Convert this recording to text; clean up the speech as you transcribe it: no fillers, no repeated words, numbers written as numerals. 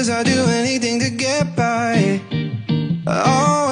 'cause I'll do anything to get by. Oh,